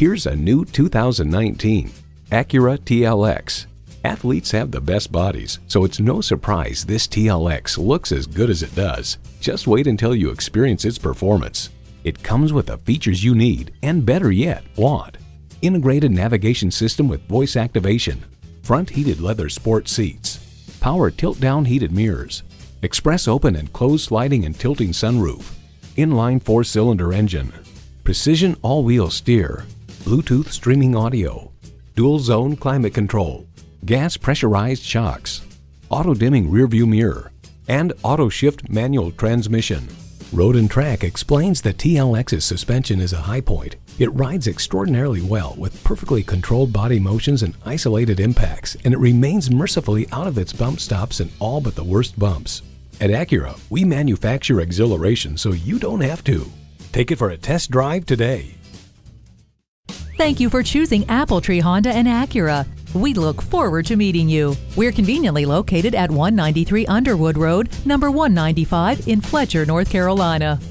Here's a new 2019 Acura TLX. Athletes have the best bodies, so it's no surprise this TLX looks as good as it does. Just wait until you experience its performance. It comes with the features you need, and better yet, want. Integrated navigation system with voice activation, front heated leather sport seats, power tilt-down heated mirrors, express open and closed sliding and tilting sunroof, inline 4-cylinder engine, precision all-wheel steer, Bluetooth streaming audio, dual zone climate control, gas pressurized shocks, auto-dimming rearview mirror, and auto-shift manual transmission. Road and Track explains the TLX's suspension is a high point. It rides extraordinarily well with perfectly controlled body motions and isolated impacts, and it remains mercifully out of its bump stops in all but the worst bumps. At Acura, we manufacture exhilaration so you don't have to. Take it for a test drive today. Thank you for choosing Appletree Honda and Acura. We look forward to meeting you. We're conveniently located at 193 Underwood Road, number 195 in Fletcher, North Carolina.